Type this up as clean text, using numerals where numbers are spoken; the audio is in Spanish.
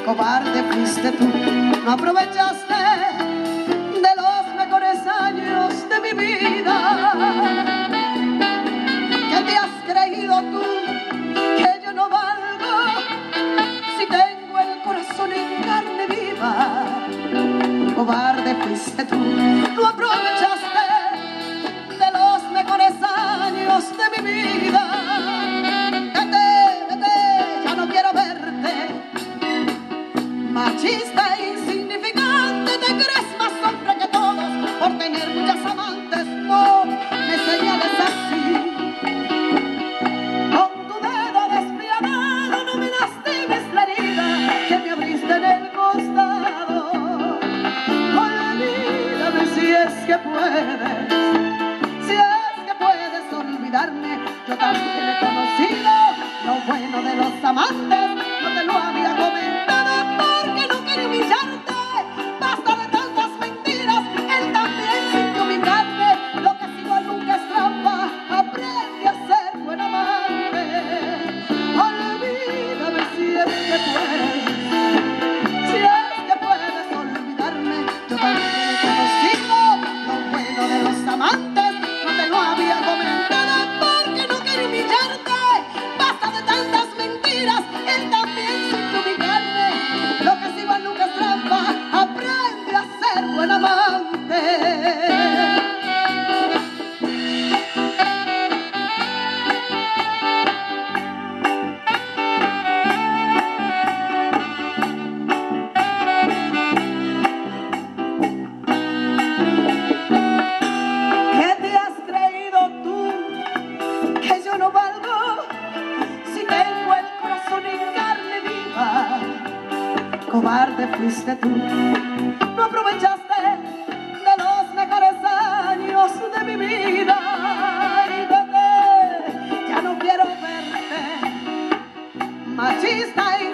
cobarde fuiste tú. No aprovechaste de los mejores años de mi vida. ¿Qué te has creído tú? Que yo no valgo si tengo el corazón en carne viva. Cobarde fuiste tú. No aprovechaste de los mejores años de mi vida. Vete, ya no quiero verte. Machista e insignificante, te crees más hombre que todos por tener muchas amantes. No me señales así. Con tu dedo despiadado no me lastimes la herida que me abriste en el costado. Olvídame si es que puedes, si es que puedes olvidarme. Yo también he conocido lo bueno de los amantes, no te lo había comentado porque no quería humillarte. Basta de tantas mentiras, él también sintió mi carne. Lo que ha sido nunca es trampa, aprende a ser buen amante. Olvídame si es que puedes, si es que puedes olvidarme. Yo también he conocido lo bueno de los amantes, no te lo había comentado porque no quería humillarte. Basta de tantas mentiras, él también sintió mi carne. Lo que se iba nunca es trampa, aprende a ser buen amante. ¿Qué te has creído tú? Que yo no valgo si tengo el corazón en carne viva. Cobarde fuiste tú. No aprovechaste de los mejores años de mi vida. Y vete, ya no quiero verte. Machista y